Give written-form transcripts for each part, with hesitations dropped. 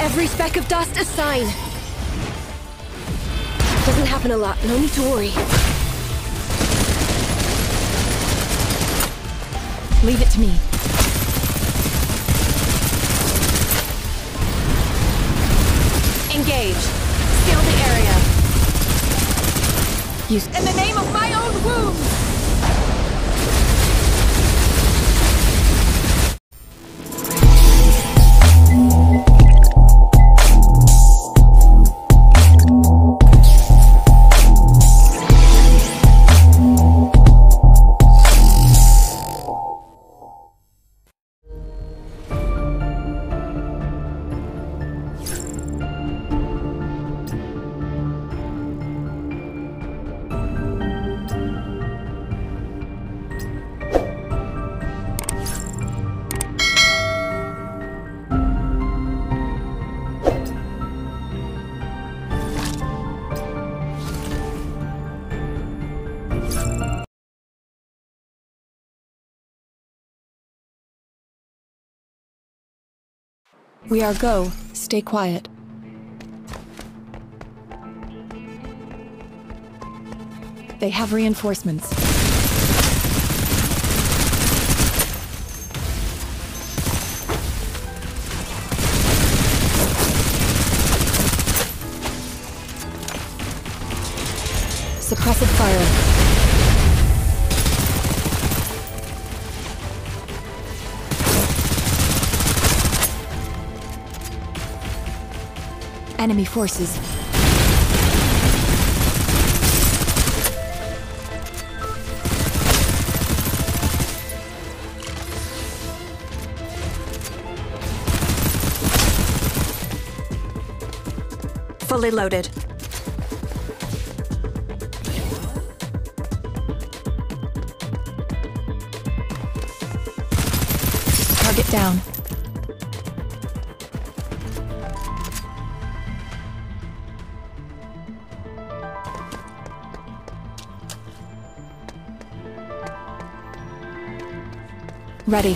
Every speck of dust a sign. Doesn't happen a lot, no need to worry. Leave it to me. Engage. Seal the area. In the name of my own womb! We are go. Stay quiet. They have reinforcements. Suppressive fire. Enemy forces. Fully loaded. Target down. Ready.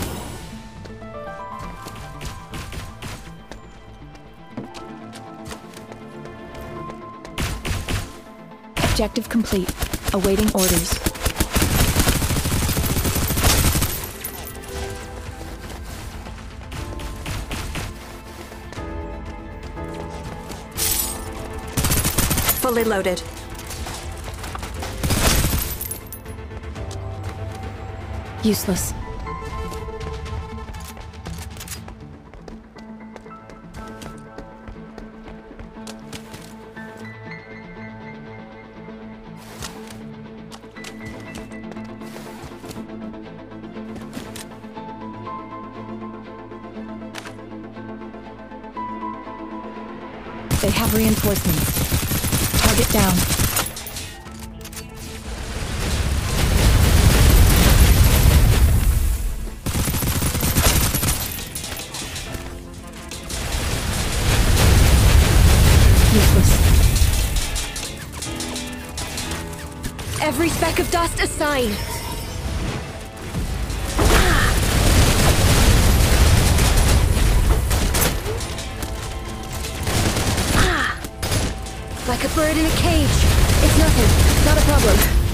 Objective complete. Awaiting orders. Fully loaded. Useless. They have reinforcements. Target down. Useless. Every speck of dust a sign. Like a bird in a cage. It's nothing. Not a problem.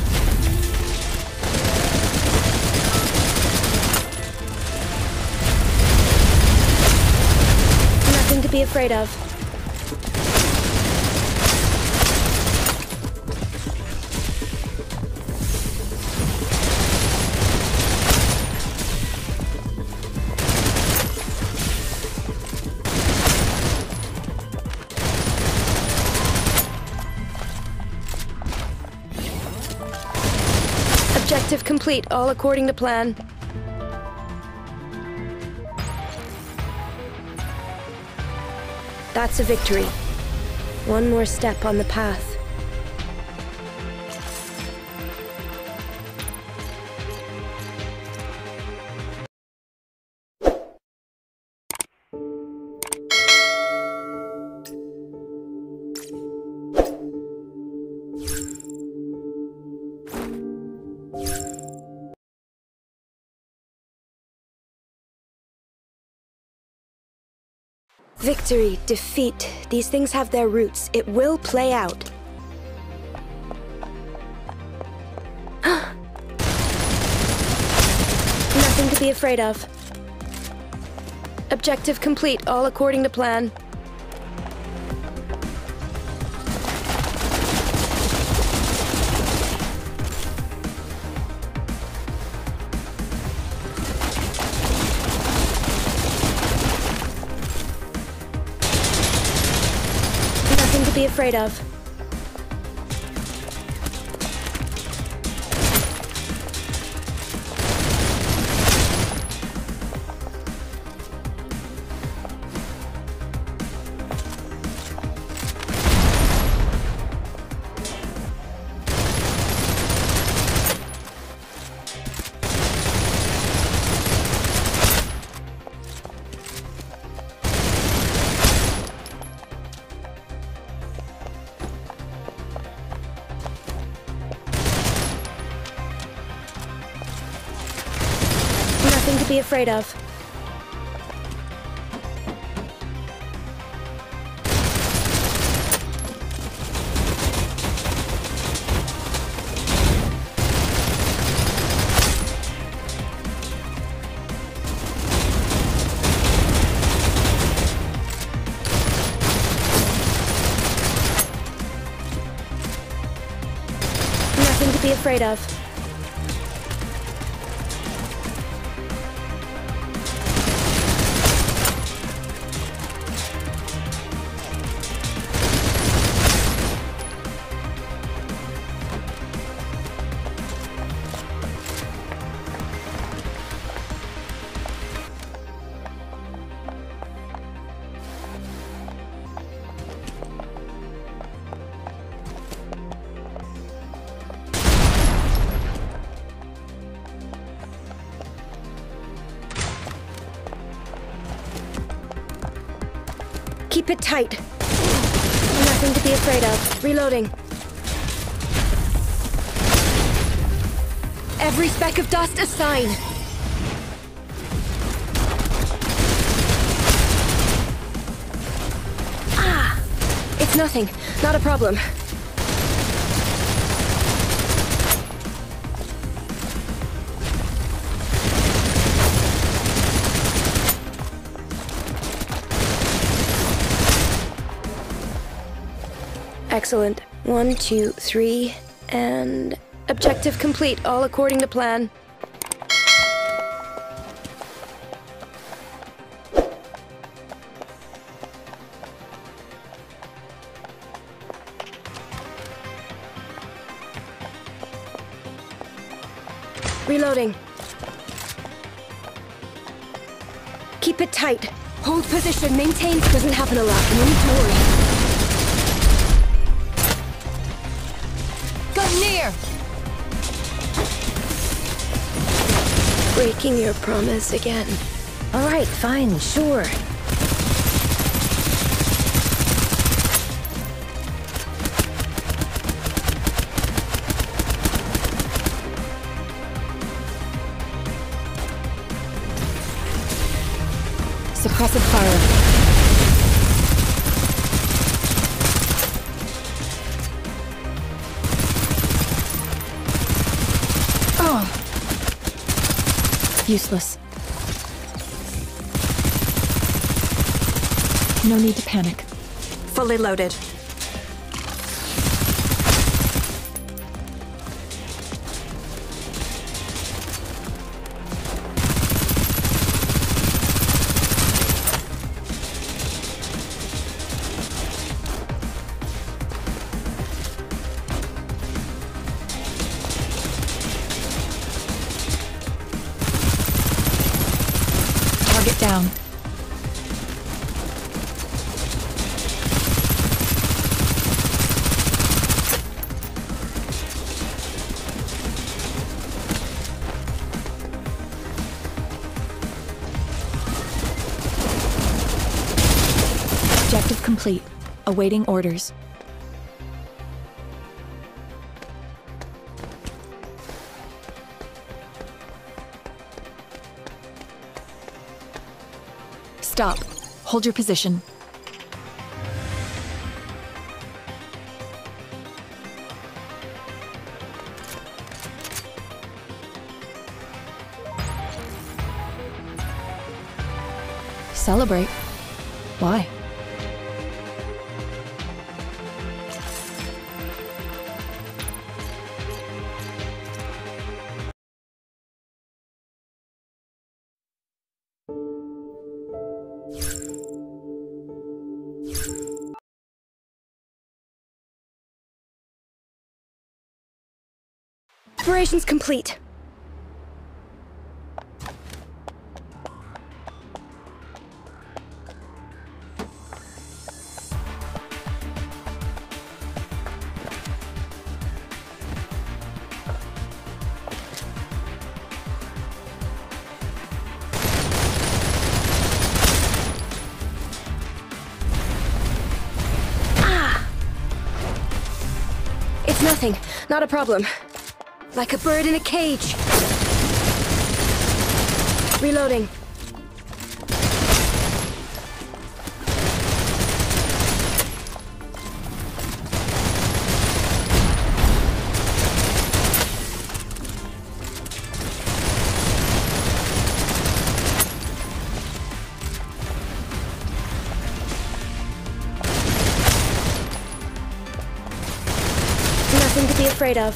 Nothing to be afraid of. Objective complete, all according to plan. That's a victory. One more step on the path. Victory, defeat, these things have their roots. It will play out. Nothing to be afraid of. Objective complete, all according to plan. Nothing to be afraid of. Nothing to be afraid of. Nothing to be afraid of. Keep it tight. Nothing to be afraid of. Reloading. Every speck of dust a sign. Ah! It's nothing. Not a problem. Excellent. 1, 2, 3, and... Objective complete, all according to plan. Reloading. Keep it tight. Hold position, maintain. Doesn't happen a lot, no need to worry. Near! Breaking your promise again. All right, fine, sure. Suppressive fire. Useless. No need to panic. Fully loaded. Target down. Objective complete. Awaiting orders. Stop. Hold your position. Celebrate. Why? Operations complete. It's nothing. Not a problem. Like a bird in a cage. Reloading. Nothing to be afraid of.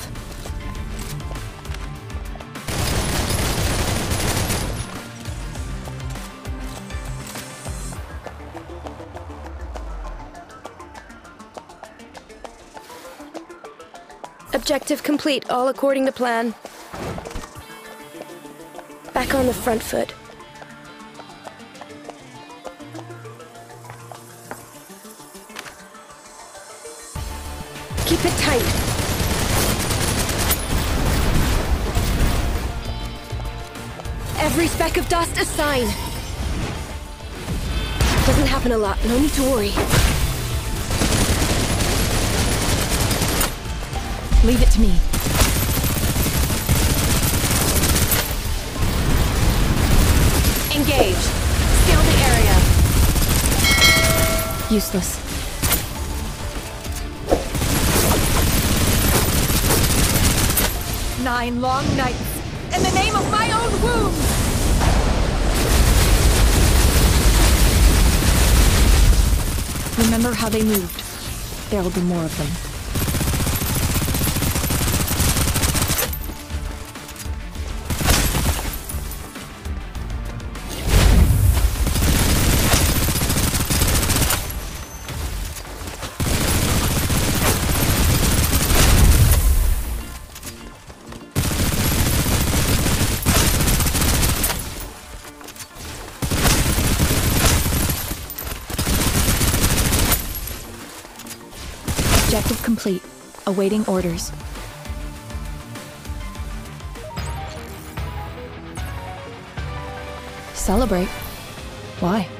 Objective complete, all according to plan. Back on the front foot. Keep it tight. Every speck of dust a sign. Doesn't happen a lot, no need to worry. Leave it to me. Engage. Scale the area. Useless. Nine long nights, in the name of my own wounds! Remember how they moved. There'll be more of them. Objective complete. Awaiting orders. Celebrate. Why?